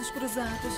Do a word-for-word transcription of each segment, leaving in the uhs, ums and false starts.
Braços cruzados.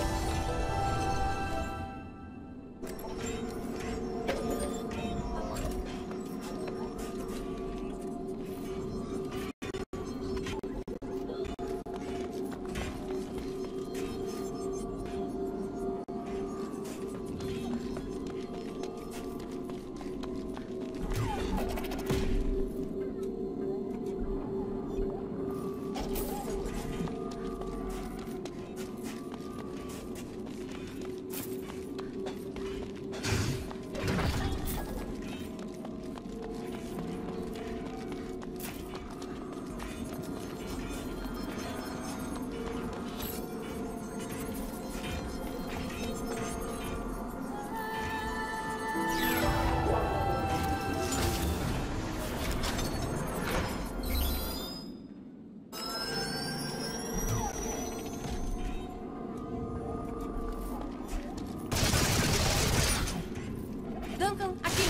Duncan, aqui!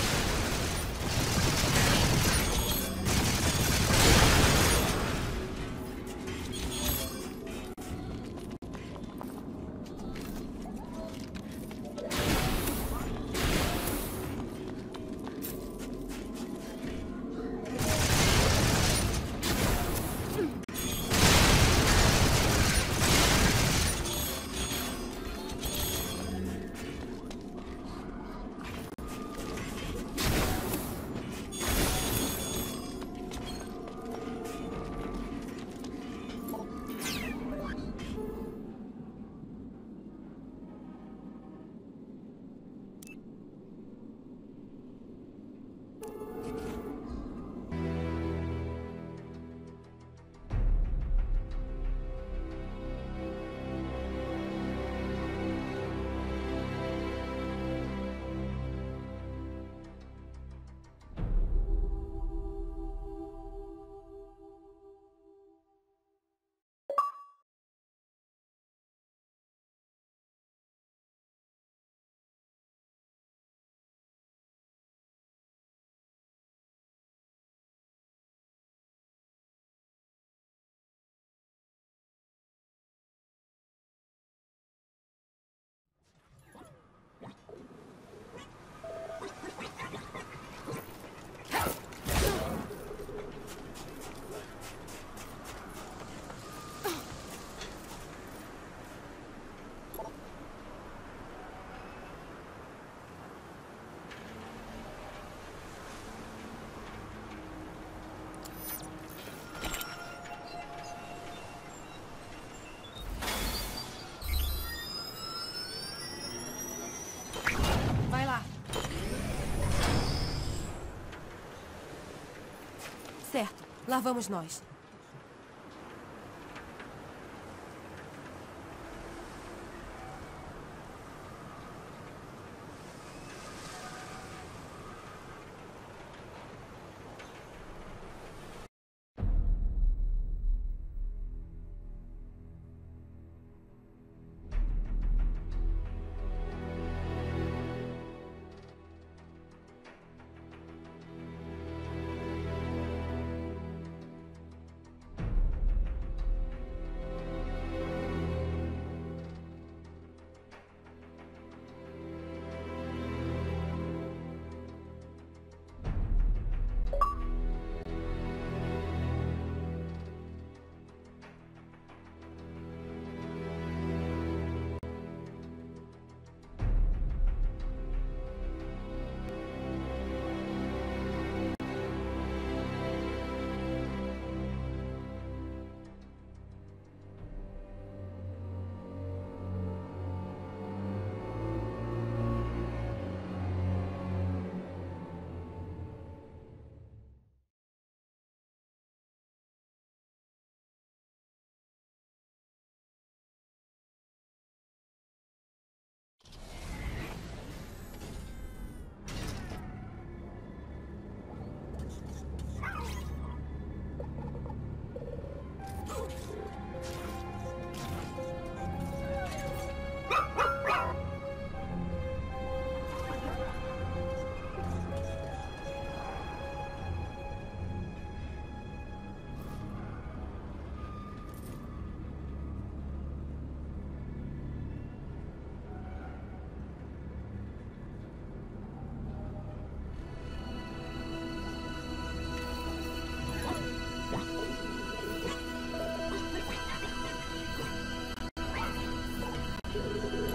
Vai lá. Certo, lá vamos nós.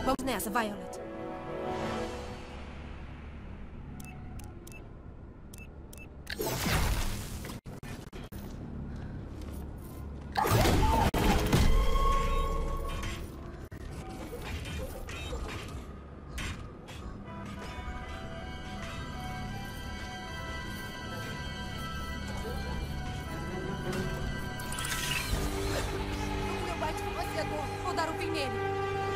Vamos nessa, Violet. Vou dar um fim nele.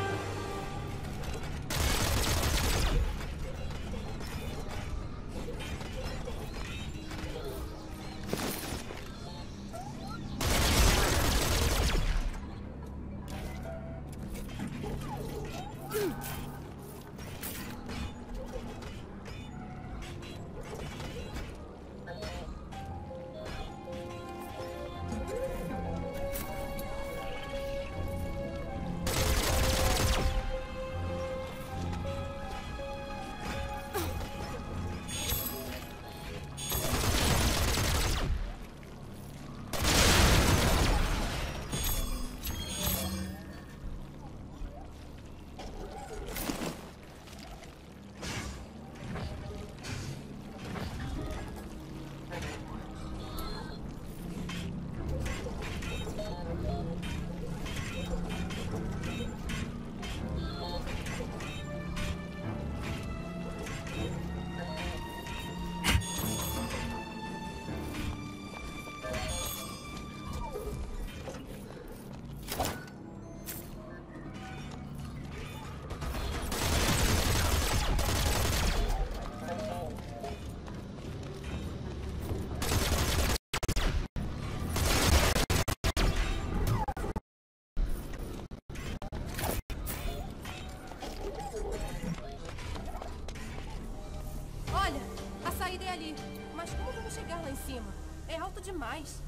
Ali. Mas como vamos chegar lá em cima? É alto demais.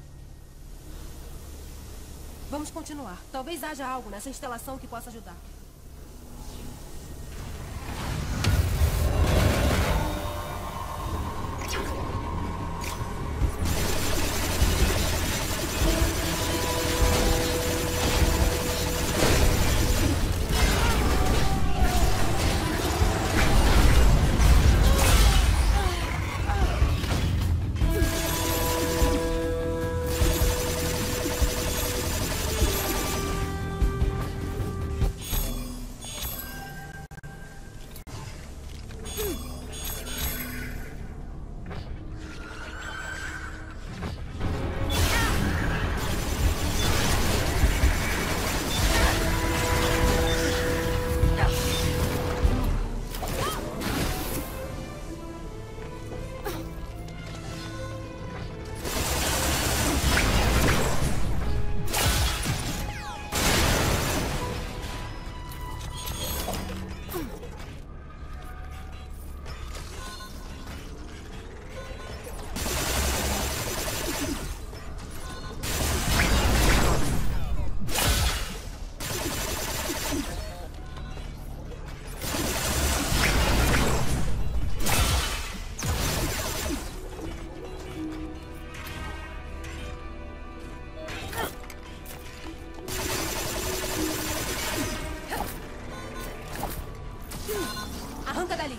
Vamos continuar. Talvez haja algo nessa instalação que possa ajudar. Arranca dali.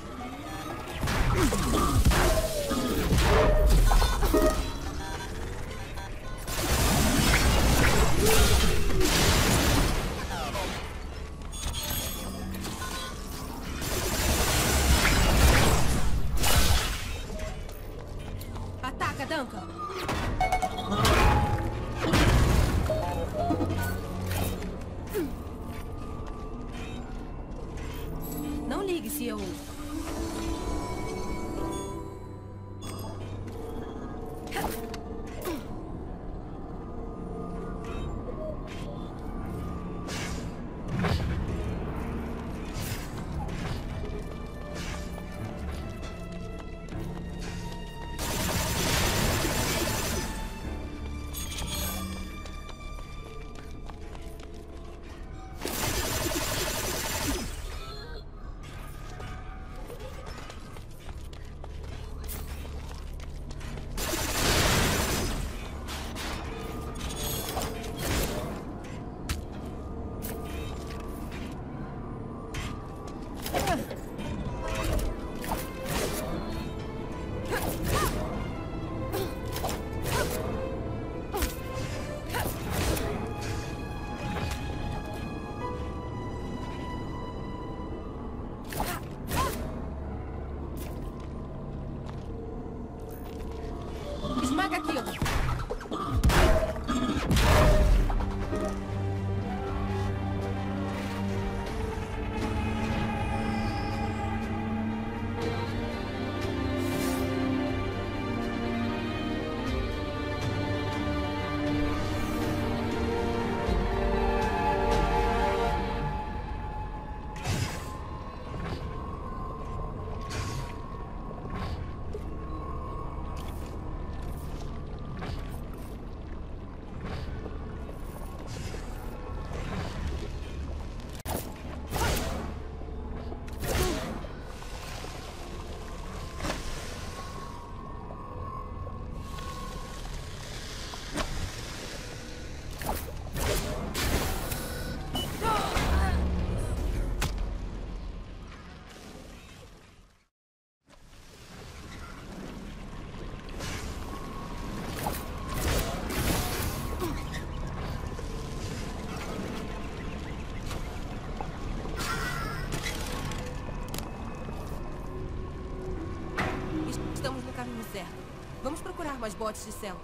Ataca, Duncan. Não ligue se eu... certo. Vamos procurar mais botes de selva.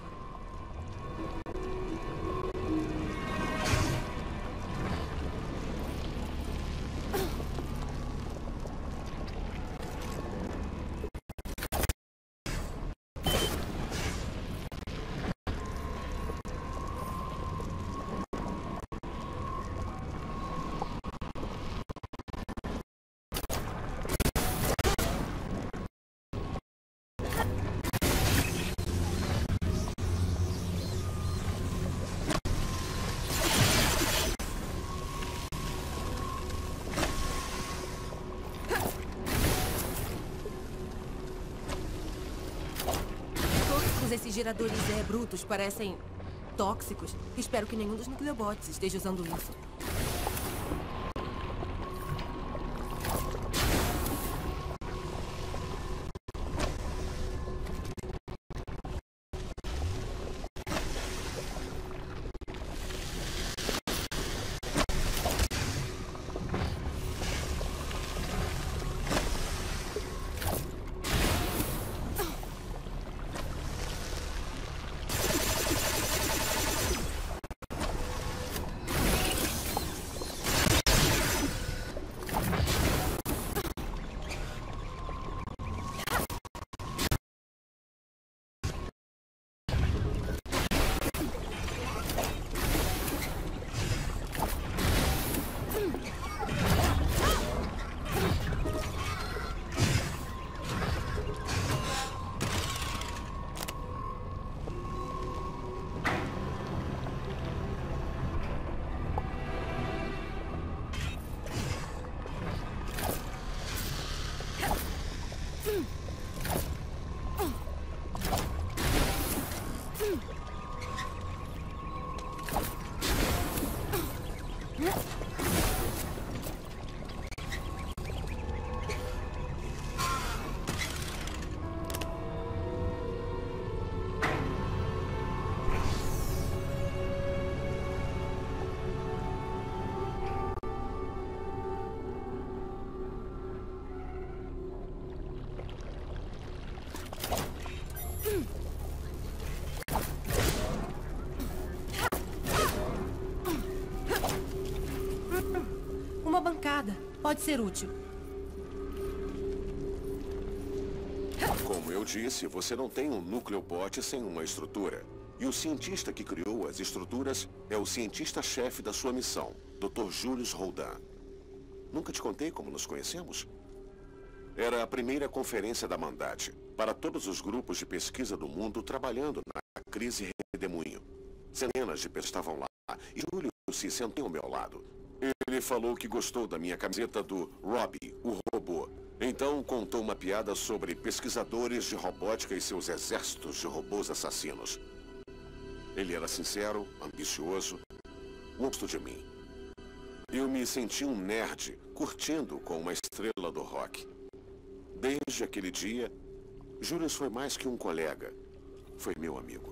Esses geradores é, brutos parecem tóxicos. Espero que nenhum dos nucleobots esteja usando isso. Uma bancada. Pode ser útil. Como eu disse, você não tem um nucleobot sem uma estrutura. E o cientista que criou as estruturas é o cientista-chefe da sua missão, doutor Julius Roldan. Nunca te contei como nos conhecemos? Era a primeira conferência da Mandate, para todos os grupos de pesquisa do mundo trabalhando na crise Redemoinho. Centenas de pessoas estavam lá, e Júlio se sentou ao meu lado. Ele falou que gostou da minha camiseta do Robbie, o robô. Então contou uma piada sobre pesquisadores de robótica e seus exércitos de robôs assassinos. Ele era sincero, ambicioso, o oposto de mim. Eu me senti um nerd, curtindo com uma estrela do rock. Desde aquele dia, Julius foi mais que um colega. Foi meu amigo.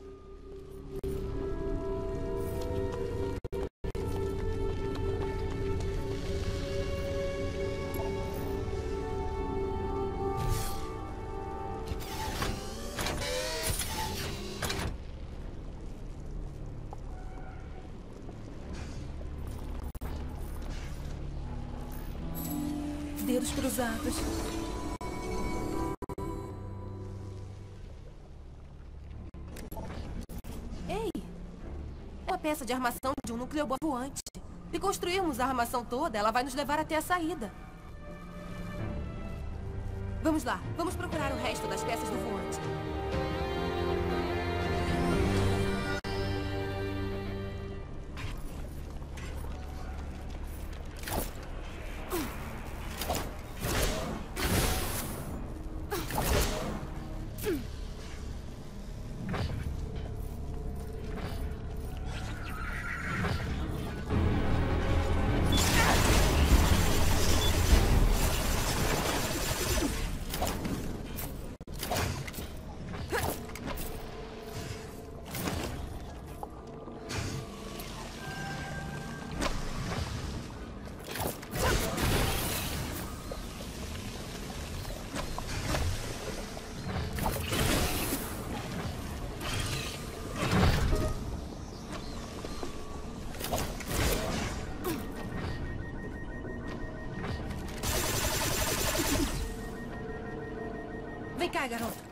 Dedos cruzados. Ei! Uma peça de armação de um nucleobot voante. Se construirmos a armação toda, ela vai nos levar até a saída. Vamos lá. Vamos procurar o resto das peças do voante. cá, garoto.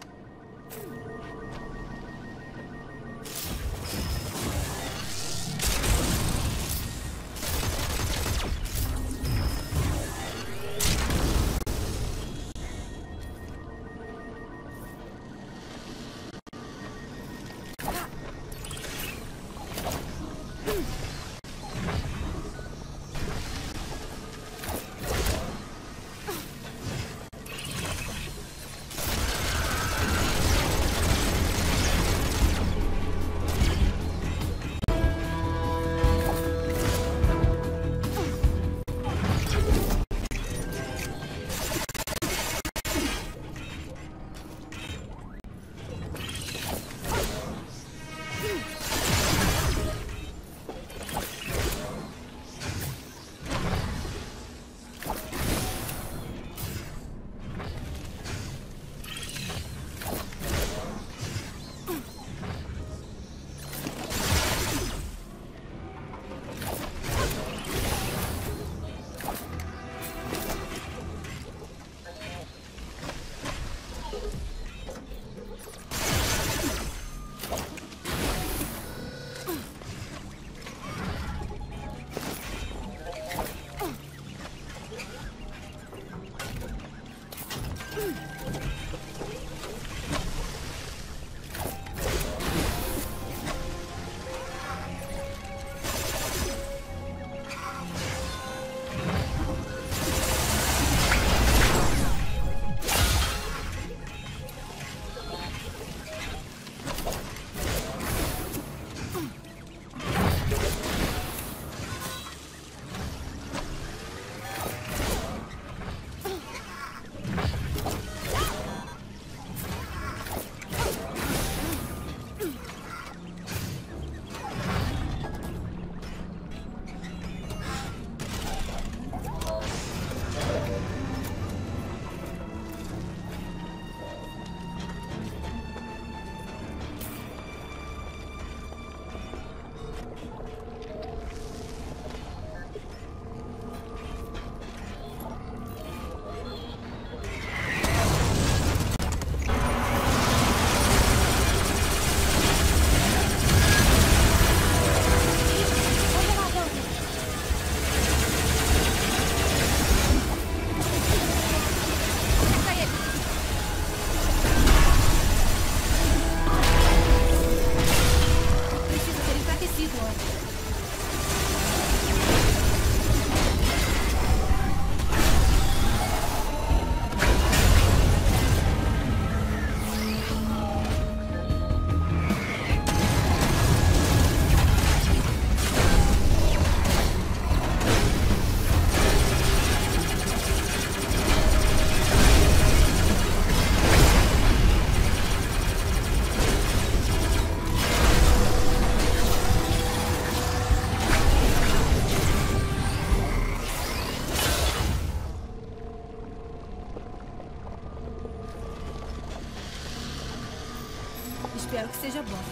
Espero que seja bom.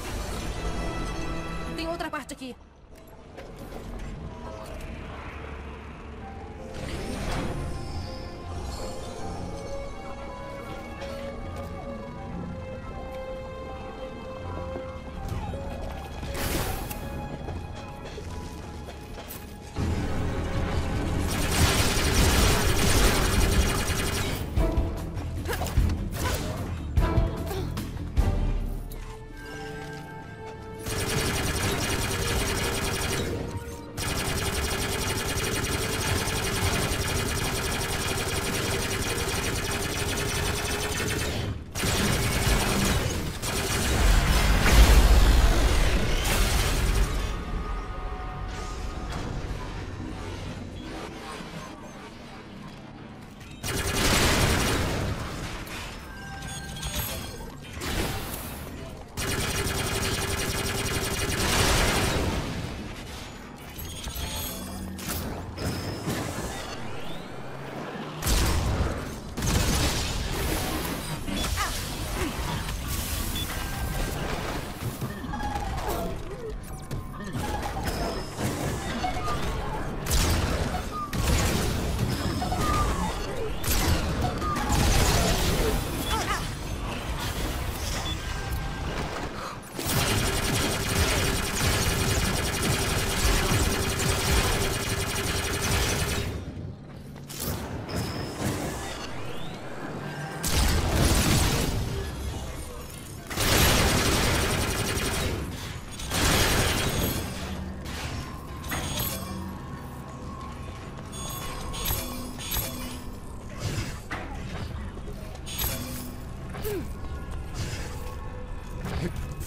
Tem outra parte aqui.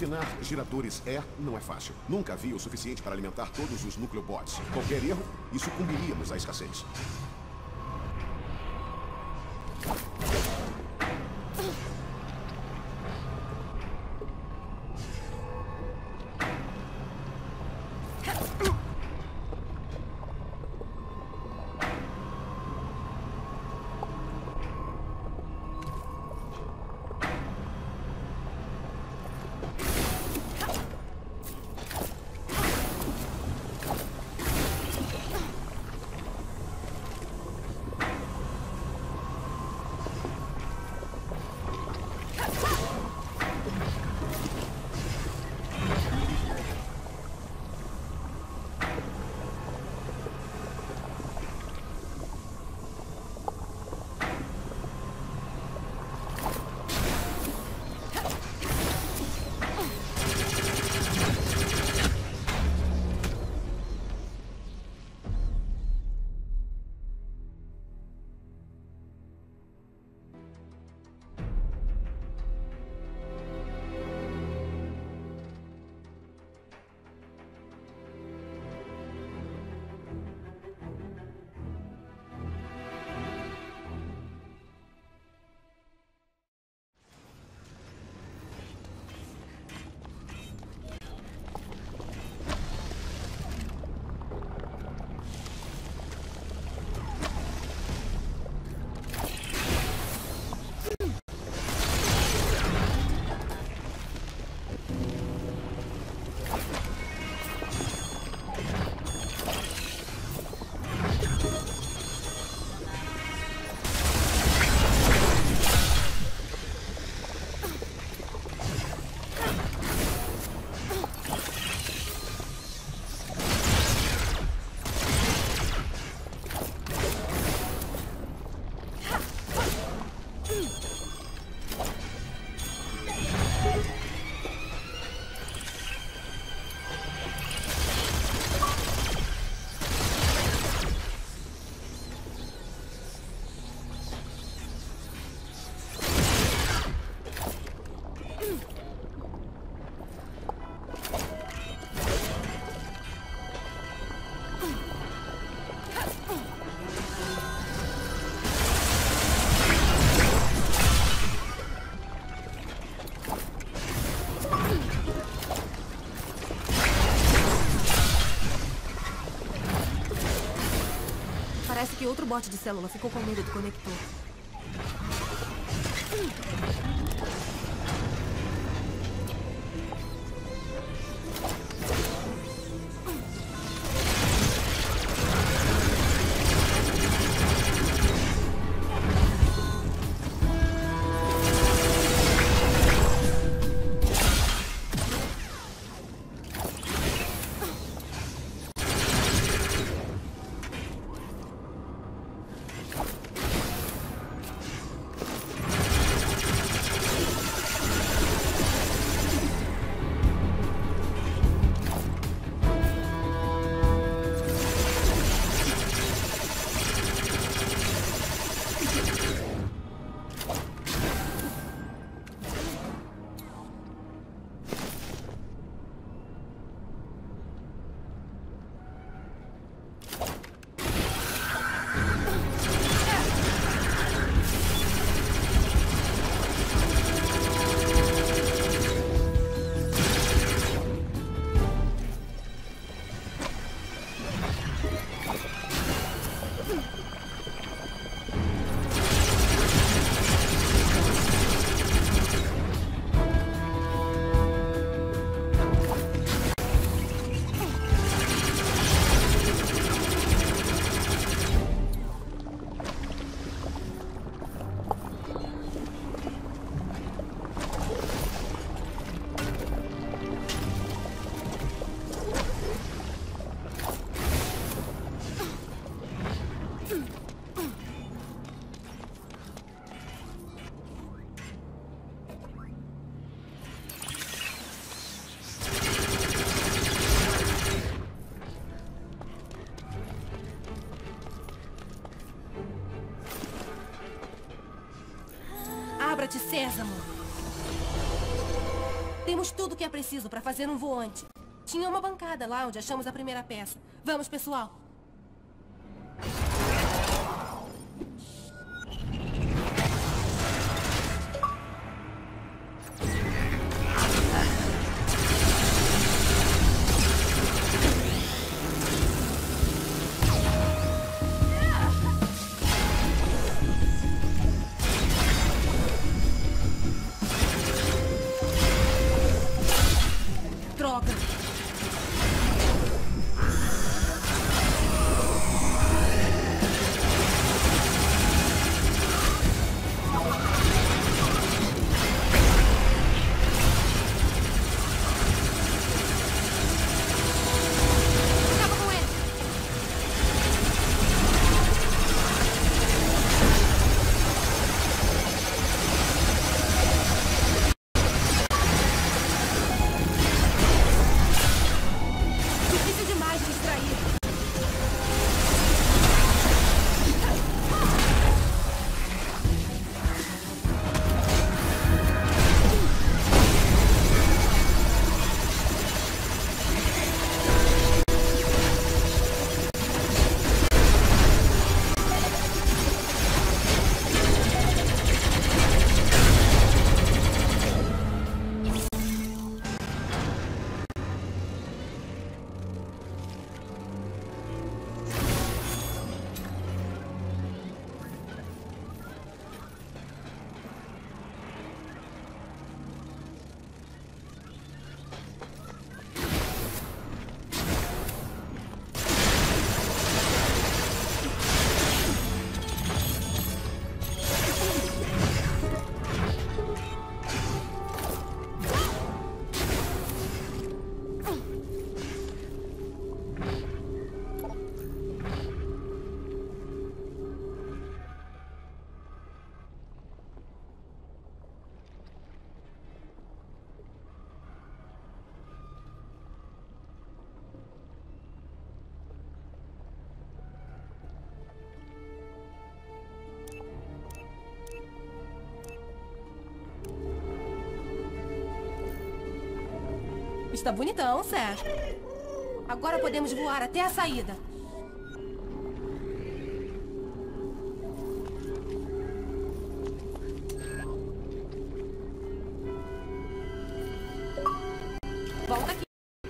Refinar giradores E não é fácil. Nunca havia o suficiente para alimentar todos os nucleobots. Qualquer erro e sucumbiríamos à escassez. Parece que outro bot de célula ficou com medo do conector. Abra-te, Sésamo! Temos tudo o que é preciso para fazer um voante. Tinha uma bancada lá onde achamos a primeira peça. Vamos, pessoal. Droga! Acaba com ele! Difícil demais de distrair. Está bonitão, Seth. Agora podemos voar até a saída. Volta aqui.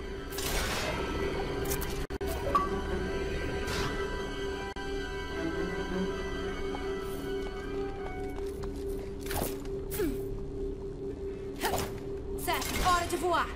Seth, hora de voar.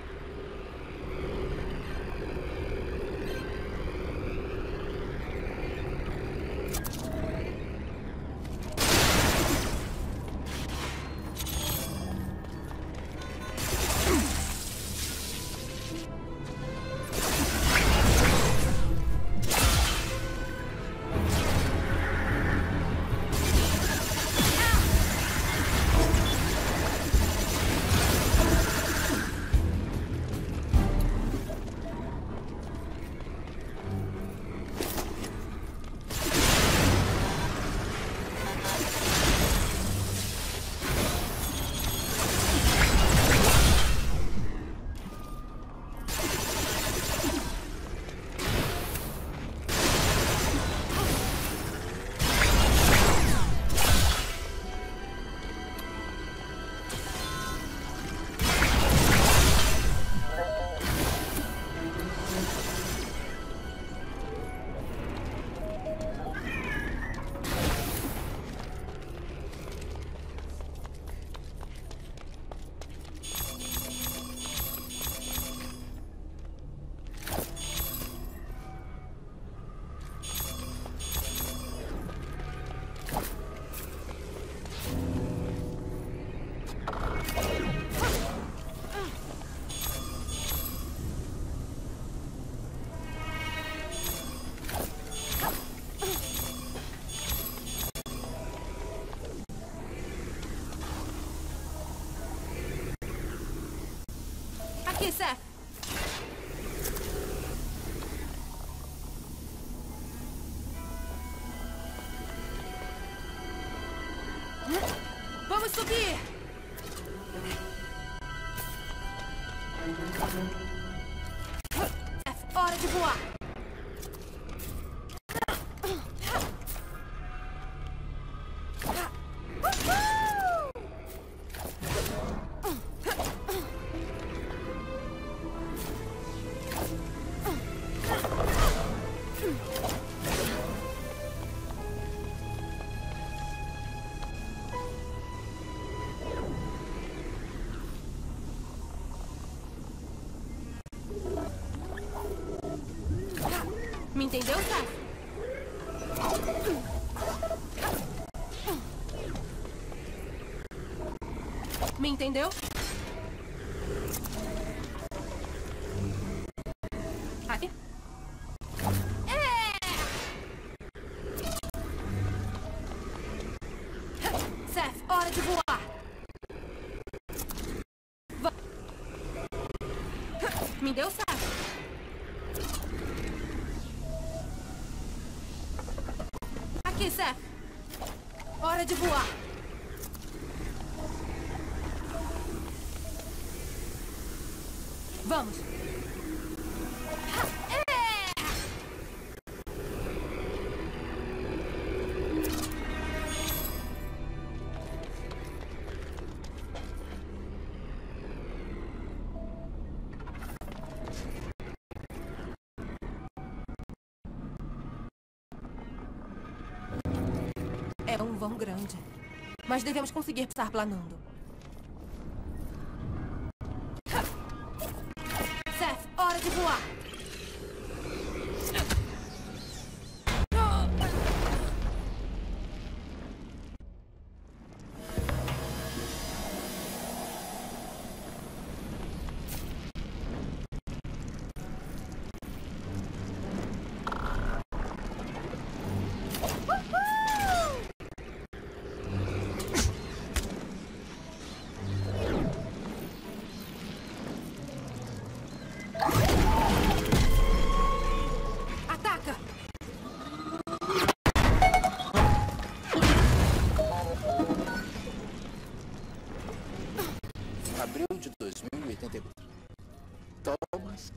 Aqui, Seth. Vamos subir! Hora de voar! Me entendeu, Seth? Me entendeu? Aqui. É! Seth, hora de voar! Va Me deu, Seth? Aqui, Seth. Hora de voar. Vamos. É um vão grande, mas devemos conseguir passar planando. Seth, hora de voar! Abril de dois mil e oitenta e quatro. Thomas.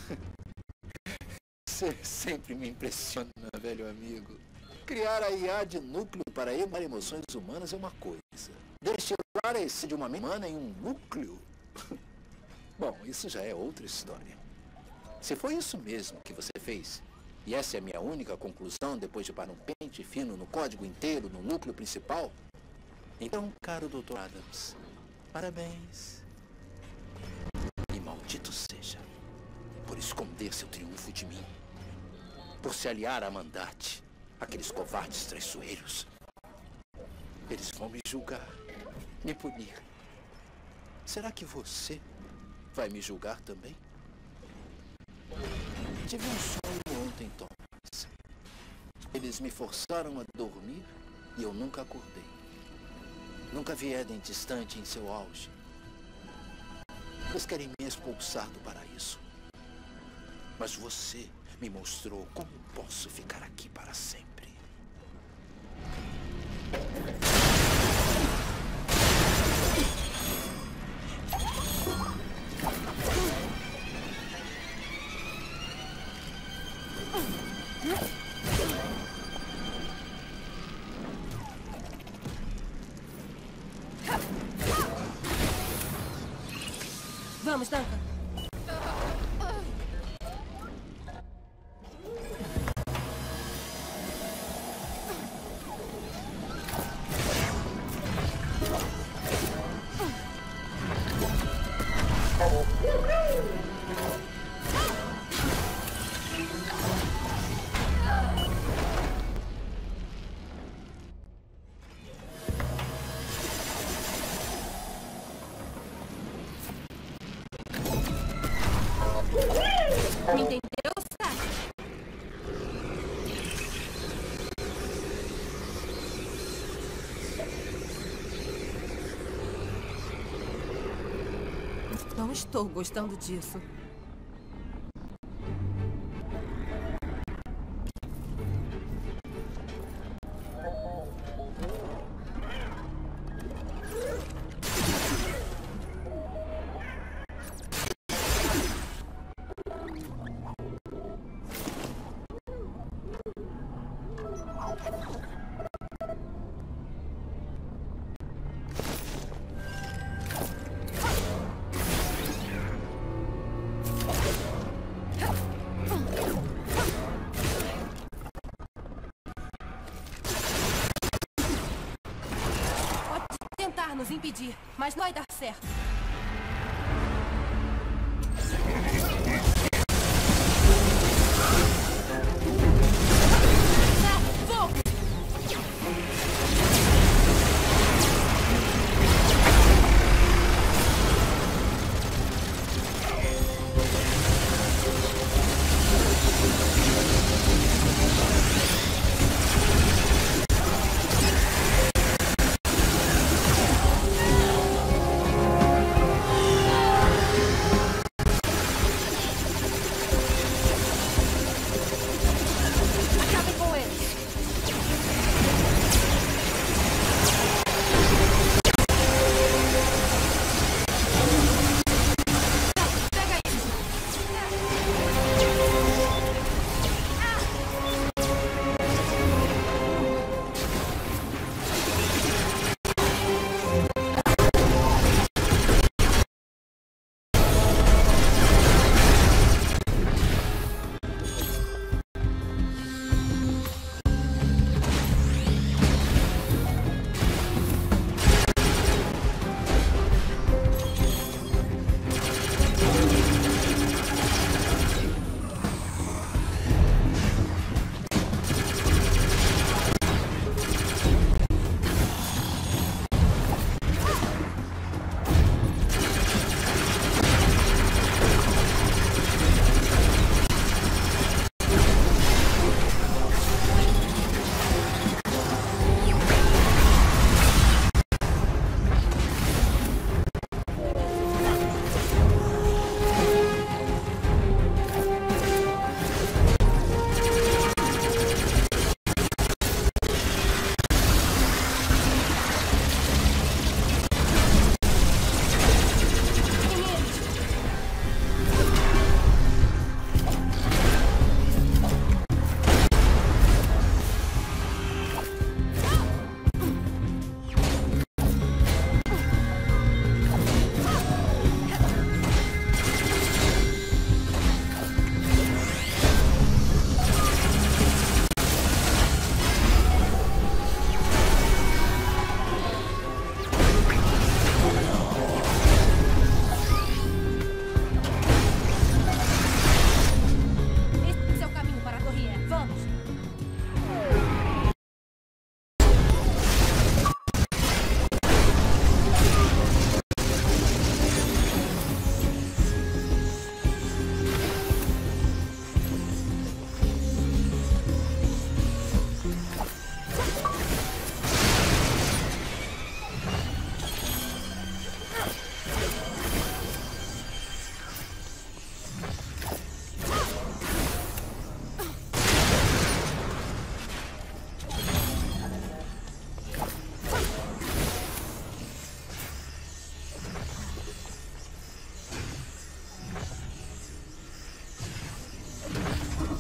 Você sempre me impressiona, velho amigo. Criar a I A de núcleo para emular emoções humanas é uma coisa. Destilar a essência de uma mente humana em um núcleo? Bom, isso já é outra história. Se foi isso mesmo que você fez, e essa é a minha única conclusão depois de parar um pente fino no código inteiro, no núcleo principal, então, caro doutor Adams, parabéns. E maldito seja por esconder seu triunfo de mim, por se aliar a Mandate, aqueles covardes traiçoeiros. Eles vão me julgar, me punir. Será que você vai me julgar também? Tive um sonho ontem, Thomas. Eles me forçaram a dormir e eu nunca acordei. Nunca vi Eden distante em seu auge. Eles querem me expulsar do paraíso. Mas você me mostrou como posso ficar aqui para sempre. Vamos, Duncan. Me entendeu, Seth? Não estou gostando disso. tentar nos impedir, mas não vai dar certo.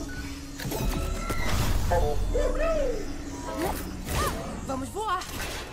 Vamos voar!